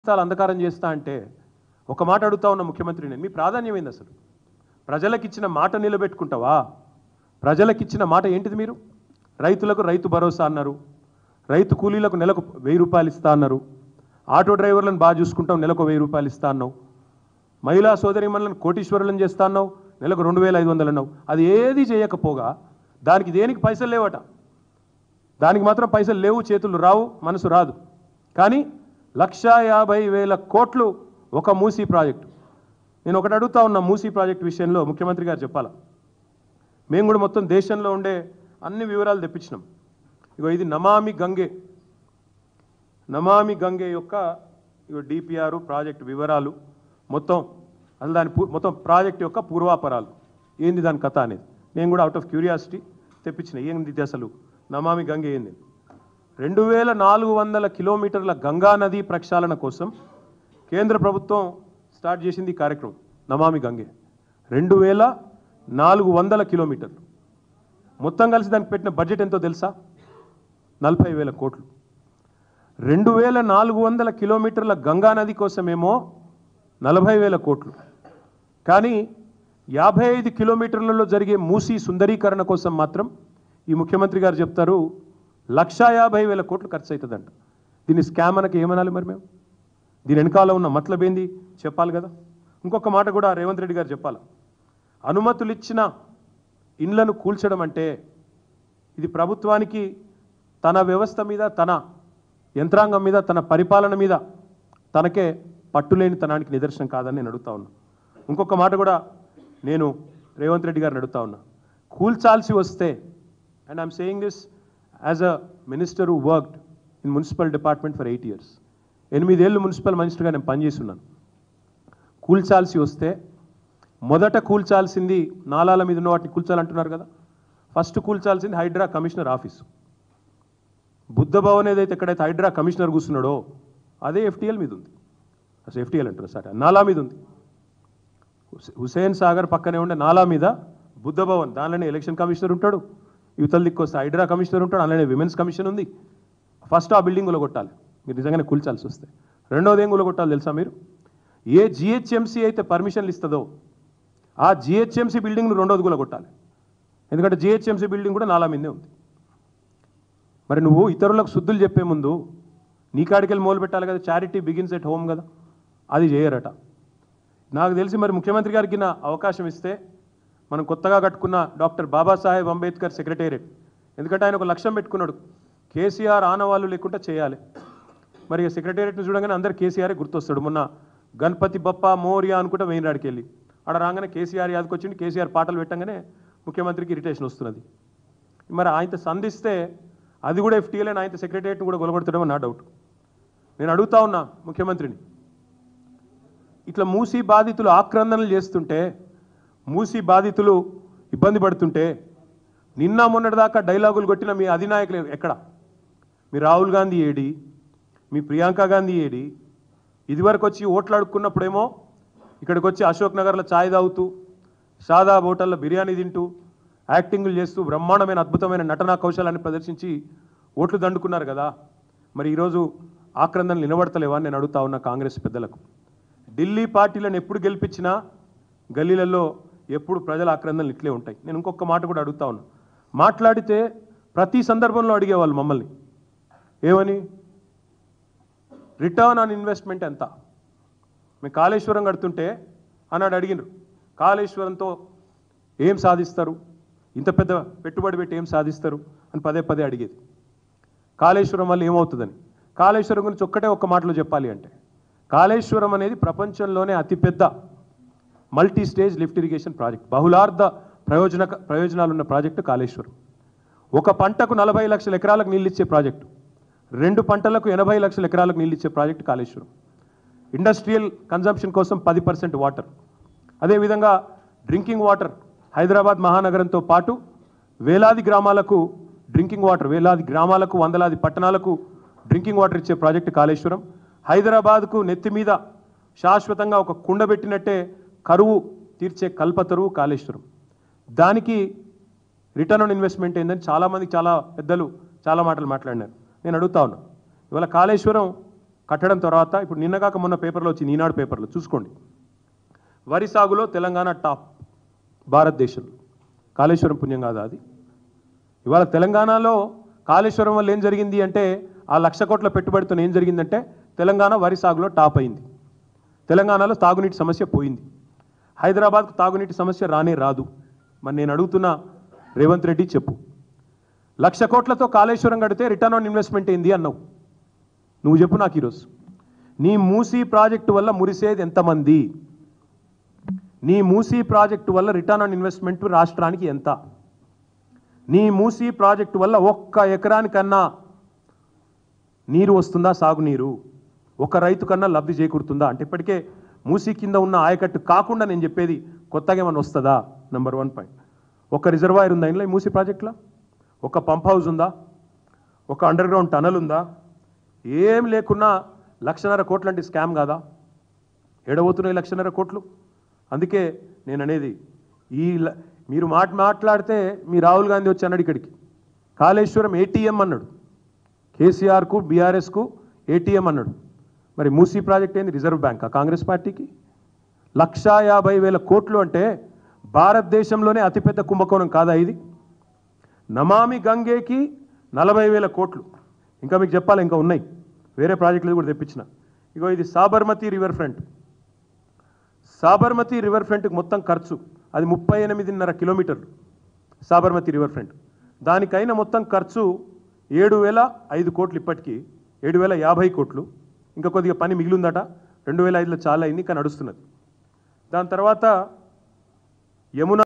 అంధకారం చేస్తా అంటే ఒక మాట అడుగుతా ఉన్న ముఖ్యమంత్రి నేను, మీ ప్రాధాన్యం ఏంది అసలు? ప్రజలకు ఇచ్చిన మాట నిలబెట్టుకుంటావా? ప్రజలకు ఇచ్చిన మాట ఏంటిది? మీరు రైతులకు రైతు భరోసా అన్నారు, రైతు కూలీలకు నెలకు 1000 రూపాయలు ఇస్తా అన్నారు, ఆటో డ్రైవర్లను బాగా చూసుకుంటాం నెలకు 1000 రూపాయలు ఇస్తా అన్నావు, మహిళా సోదరిమణులను కోటీశ్వరులను చేస్తా అన్నావు, నెలకు 2500 అన్నావు. అది ఏది చేయకపోగా దానికి దేనికి పైసలు లేవట. దానికి మాత్రం పైసలు లేవు, చేతులు రావు, మనసు రాదు. కానీ 1,50,000 కోట్లు ఒక మూసీ ప్రాజెక్టు. నేను ఒకటి అడుగుతా ఉన్న, మూసీ ప్రాజెక్టు విషయంలో ముఖ్యమంత్రి గారు చెప్పాలా. మేము కూడా మొత్తం దేశంలో ఉండే అన్ని వివరాలు తెప్పించినాం. ఇగో ఇది నమామి గంగే, నమామి గంగే యొక్క ఇగో డిపిఆర్ ప్రాజెక్టు వివరాలు మొత్తం, అసలు దాని మొత్తం ప్రాజెక్టు యొక్క పూర్వాపరాలు ఏంది, దాని కథ అనేది నేను కూడా అవుట్ ఆఫ్ క్యూరియాసిటీ తెప్పించిన. ఏంది అసలు నమామి గంగే ఏంది? 2400 కిలోమీటర్ల గంగా నది ప్రక్షాళన కోసం కేంద్ర ప్రభుత్వం స్టార్ట్ చేసింది ఈ కార్యక్రమం నమామి గంగే. 2400 కిలోమీటర్లు మొత్తం కలిసి దానికి పెట్టిన బడ్జెట్ ఎంతో తెలుసా? 40,000 కోట్లు. 2400 కిలోమీటర్ల గంగా నది కోసమేమో 40,000 కోట్లు. కానీ 55 కిలోమీటర్లలో జరిగే మూసీ సుందరీకరణ కోసం మాత్రం ఈ ముఖ్యమంత్రి గారు చెప్తారు 1,50,000 కోట్లు ఖర్చు అవుతుందంట. దీన్ని స్కామ్ అనకి ఏమనాలి మరి మేము? దీని వెనకాల ఉన్న మతలబ్ ఏంది చెప్పాలి కదా. ఇంకొక మాట కూడా రేవంత్ రెడ్డి గారు చెప్పాలి. అనుమతులు ఇచ్చిన ఇండ్లను కూల్చడం అంటే ఇది ప్రభుత్వానికి తన వ్యవస్థ మీద, తన యంత్రాంగం మీద, తన పరిపాలన మీద తనకే పట్టులేని తనానికి నిదర్శనం కాదని నేను అడుగుతా ఉన్నా. ఇంకొక మాట కూడా నేను రేవంత్ రెడ్డి గారిని అడుగుతా ఉన్నా. కూల్చాల్సి వస్తే, and I'm saying this as a minister who worked in municipal department for 8 years, 8 ఏళ్ళు మున్సిపల్ మినిస్టర్గా నేను పనిచేస్తున్నాను. కూల్చాల్సి వస్తే మొదట కూల్చాల్సింది నాలాల మీద ఉన్న వాటిని కూల్చాలంటున్నారు కదా, ఫస్ట్ కూల్చాల్సింది హైడ్రా కమిషనర్ ఆఫీసు. బుద్ధ భవన్ ఏదైతే ఎక్కడైతే హైడ్రా కమిషనర్ కూర్చున్నాడో అదే FTL మీద ఉంది. అసలు FTL అంటున్నారు సరే, నాలా మీద ఉంది. హుసేన్ సాగర్ పక్కనే ఉండే నాలా మీద బుద్ధ భవన్, దానిలోనే ఎలక్షన్ కమిషనర్ ఉంటాడు, యువతల దిక్కు వస్తే హైడ్రా కమిషనర్ ఉంటాడు, అలానే విమెన్స్ కమిషన్ ఉంది. ఫస్ట్ ఆ బిల్డింగ్ కొట్టాలి మీరు నిజంగానే కూల్చాల్సి వస్తే. రెండోది ఏం కొట్టాలి తెలుసా మీరు? ఏ GHMC అయితే పర్మిషన్లు ఇస్తుందో ఆ GHMC బిల్డింగ్ను రెండోది కొట్టాలి. ఎందుకంటే GHMC బిల్డింగ్ కూడా నాలా మీదే ఉంది. మరి నువ్వు ఇతరులకు శుద్ధులు చెప్పే ముందు నీ కాడికెళ్ళి మొదలు పెట్టాలి కదా. చారిటీ బిగిన్స్ ఎట్ హోమ్ కదా, అది చేయరట. నాకు తెలిసి మరి ముఖ్యమంత్రి గారికి నా అవకాశం ఇస్తే మనం కొత్తగా కట్టుకున్న డాక్టర్ బాబాసాహెబ్ అంబేద్కర్ సెక్రటేరియట్, ఎందుకంటే ఆయన ఒక లక్ష్యం పెట్టుకున్నాడు, కేసీఆర్ ఆనవాళ్ళు లేకుండా చేయాలి. మరి సెక్రటేరియట్ని చూడగానే అందరు కేసీఆర్ గుర్తొస్తాడు. మొన్న గణపతి బప్ప మోరియా అనుకుంటా వెయిన్రాడికి వెళ్ళి ఆడ రాగానే కేసీఆర్ యాదకి వచ్చింది. కేసీఆర్ పాటలు పెట్టగానే ముఖ్యమంత్రికి ఇరిటేషన్ వస్తున్నది. మరి ఆయనతో సంధిస్తే అది కూడా FTL అని ఆయన సెక్రటేరియట్ని కూడా గొలగొడతాడేమో నా డౌట్. నేను అడుగుతా ఉన్నా ముఖ్యమంత్రిని, ఇట్లా మూసీ బాధితులు ఆక్రందనలు చేస్తుంటే, మూసీ బాధితులు ఇబ్బంది పడుతుంటే, నిన్న మొన్నటిదాకా డైలాగులు కొట్టిన మీ అధినాయకులు ఎక్కడ? మీ రాహుల్ గాంధీ ఏడి? మీ ప్రియాంక గాంధీ ఏడి? ఇదివరకు వచ్చి ఓట్లు అడుక్కున్నప్పుడేమో ఇక్కడికి వచ్చి అశోక్ నగర్లో ఛాయ్ తాగుతూ, షాదాబ్ హోటల్లో బిర్యానీ తింటూ, యాక్టింగ్లు చేస్తూ బ్రహ్మాండమైన అద్భుతమైన నటనా కౌశలాన్ని ప్రదర్శించి ఓట్లు దండుకున్నారు కదా. మరి ఈరోజు ఆక్రందనలు నిలబడతలేవా అని నేను అడుగుతా ఉన్నా కాంగ్రెస్ పెద్దలకు. ఢిల్లీ పార్టీలను ఎప్పుడు గెలిపించినా గల్లీలలో ఎప్పుడు ప్రజల ఆక్రందనలు ఇట్లే ఉంటాయి. నేను ఇంకొక మాట కూడా అడుగుతా ఉన్నా. మాట్లాడితే ప్రతి సందర్భంలో అడిగేవాళ్ళు మమ్మల్ని ఏమని, రిటర్న్ ఆన్ ఇన్వెస్ట్మెంట్ ఎంత? మేము కాళేశ్వరం కడుతుంటే అన్నాడు అడిగినారు, కాళేశ్వరంతో ఏం సాధిస్తారు, ఇంత పెద్ద పెట్టుబడి పెట్టి ఏం సాధిస్తారు అని పదే పదే అడిగేది. కాళేశ్వరం వల్ల ఏమవుతుందని. కాళేశ్వరం గురించి ఒక్కటే ఒక్క మాటలో చెప్పాలి అంటే, కాళేశ్వరం అనేది ప్రపంచంలోనే అతిపెద్ద multi stage lift irrigation project, బహుళార్థ ప్రయోజనాలున్న ప్రాజెక్టు కాళేశ్వరం. ఒక పంటకు 40 లక్షల ఎకరాలకు నీళ్ళు ఇచ్చే ప్రాజెక్టు, 2 పంటలకు 80 లక్షల ఎకరాలకు నీళ్ళు ఇచ్చే ప్రాజెక్టు కాళేశ్వరం. ఇండస్ట్రియల్ కన్జంప్షన్ కోసం 10% వాటర్. అదేవిధంగా డ్రింకింగ్ వాటర్ హైదరాబాద్ మహానగరంతో పాటు వేలాది గ్రామాలకు డ్రింకింగ్ వాటర్, వేలాది గ్రామాలకు, వందలాది పట్టణాలకు డ్రింకింగ్ వాటర్ ఇచ్చే ప్రాజెక్టు కాళేశ్వరం. హైదరాబాద్కు నెత్తి మీద శాశ్వతంగా ఒక కుండ పెట్టినట్టే కరువు తీర్చే కల్పతరువు కాళేశ్వరం. దానికి రిటర్న్ ఆన్ ఇన్వెస్ట్మెంట్ ఏందని చాలామంది, చాలా పెద్దలు చాలా మాటలు మాట్లాడినారు. నేను అడుగుతా ఉన్నా, ఇవాళ కాళేశ్వరం కట్టడం తర్వాత ఇప్పుడు నిన్నగాక మొన్న పేపర్లో వచ్చింది, ఈనాడు పేపర్లో చూసుకోండి. వరి సాగులో తెలంగాణ టాప్ భారతదేశంలో. కాళేశ్వరం పుణ్యం కాదా అది? ఇవాళ తెలంగాణలో కాళేశ్వరం వల్ల ఏం జరిగింది అంటే, ఆ 1,00,000 కోట్ల పెట్టుబడితో ఏం జరిగిందంటే తెలంగాణ వరి సాగులో టాప్ అయింది. తెలంగాణలో తాగునీటి సమస్య పోయింది. హైదరాబాద్కు తాగునీటి సమస్య రానే రాదు. మరి నేను అడుగుతున్న రేవంత్ రెడ్డి చెప్పు, 1,00,000 కోట్లతో కాళేశ్వరం కడితే రిటర్న్ ఆన్ ఇన్వెస్ట్మెంట్ ఏంది అన్నావు. నువ్వు చెప్పు నాకు ఈరోజు. నీ మూసీ ప్రాజెక్టు వల్ల మురిసేది ఎంతమంది? నీ మూసీ ప్రాజెక్టు వల్ల రిటర్న్ ఆన్ ఇన్వెస్ట్మెంట్ రాష్ట్రానికి ఎంత? నీ మూసీ ప్రాజెక్టు వల్ల ఒక్క ఎకరానికన్నా నీరు వస్తుందా? సాగునీరు ఒక రైతు కన్నా లబ్ధి చేకూరుతుందా? అంటే ఇప్పటికే మూసీ కింద ఉన్న ఆయకట్టు కాకుండా నేను చెప్పేది కొత్తగా ఏమన్నా వస్తుందా? Number 1 point. ఒక రిజర్వాయర్ ఉందా ఇంట్లో మూసీ ప్రాజెక్టులో? ఒక పంప్ హౌస్ ఉందా? ఒక అండర్ గ్రౌండ్ టనల్ ఉందా? ఏం లేకున్నా 1,50,000 కోట్లు అంటే స్కామ్ కాదా? ఎడబోతున్నాయి 1,50,000 కోట్లు. అందుకే నేను అనేది, మీరు మాట్లాడితే మీ రాహుల్ గాంధీ వచ్చి అన్నాడు ఇక్కడికి, కాళేశ్వరం ఏటీఎం అన్నాడు. కేసీఆర్కు బీఆర్ఎస్కు ఏటీఎం అన్నాడు. మరి మూసీ ప్రాజెక్ట్ ఏంది? రిజర్వ్ బ్యాంకా కాంగ్రెస్ పార్టీకి? 1,50,000 కోట్లు అంటే భారతదేశంలోనే అతిపెద్ద కుంభకోణం కాదా ఇది? నమామి గంగేకి 40,000 కోట్లు. ఇంకా మీకు చెప్పాలి, ఇంకా ఉన్నాయి వేరే ప్రాజెక్టులు కూడా తెప్పించిన. ఇగో ఇది Sabarmati river front. Sabarmati river ఫ్రంట్కి మొత్తం ఖర్చు అది 38.5 కిలోమీటర్లు సాబర్మతి రివర్ ఫ్రంట్. దానికైనా మొత్తం ఖర్చు 7,005 కోట్లు. ఇప్పటికీ 7,050 కోట్లు. ఇంకా కొద్దిగా పని మిగిలిందట. 2005లో చాలా అయింది, ఇంకా నడుస్తున్నది. దాని తర్వాత యమునా